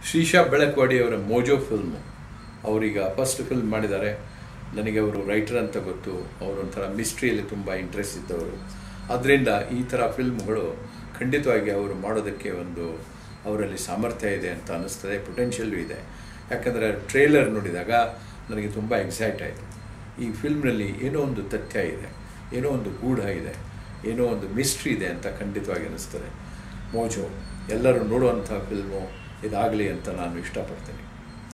ಶ್ರೀಶಾ ಬೆಳಕವಾಡಿಯವರ ಮೋಜೋ ಫಿಲ್ಮು ಅವರೀಗ first film ಮಾಡಿದ್ದಾರೆ. ನನಗೆ ಅವರು ರೈಟರ್ ಅಂತ ಗೊತ್ತು, ಅವರು ಒಂಥರ ಮಿಸ್ಟ್ರಿಯಲ್ಲಿ ತುಂಬ ಇಂಟ್ರೆಸ್ಟ್ ಇದ್ದವರು. ಅದರಿಂದ ಈ ಥರ ಫಿಲ್ಮ್ಗಳು ಖಂಡಿತವಾಗಿ ಅವರು ಮಾಡೋದಕ್ಕೆ ಒಂದು ಅವರಲ್ಲಿ ಸಾಮರ್ಥ್ಯ ಇದೆ ಅಂತ ಅನ್ನಿಸ್ತದೆ, ಪೊಟೆನ್ಷಿಯಲ್ಲು ಇದೆ. ಯಾಕಂದರೆ ಟ್ರೇಲರ್ ನೋಡಿದಾಗ ನನಗೆ ತುಂಬ ಎಕ್ಸೈಟ್ ಆಯಿತು. ಈ ಫಿಲ್ಮ್ನಲ್ಲಿ ಏನೋ ಒಂದು ತಥ್ಯ ಇದೆ, ಏನೋ ಒಂದು ಗೂಢ ಇದೆ, ಏನೋ ಒಂದು ಮಿಸ್ಟ್ರಿ ಇದೆ ಅಂತ ಖಂಡಿತವಾಗಿ ಅನ್ನಿಸ್ತದೆ. ಮೋಜೋ ಎಲ್ಲರೂ ನೋಡುವಂಥ ಫಿಲ್ಮು ಇದಾಗಲಿ ಅಂತ ನಾನು ಇಷ್ಟಪಡ್ತೀನಿ.